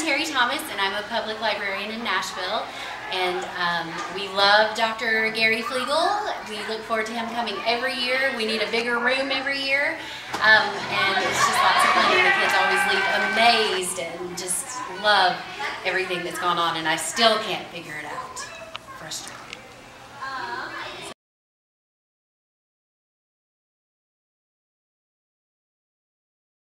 Terri Thomas, and I'm a public librarian in Nashville. And we love Dr. Gary Flegal. We look forward to him coming every year. We need a bigger room every year. And it's just lots of fun. And the kids always leave amazed and just love everything that's gone on. And I still can't figure it out.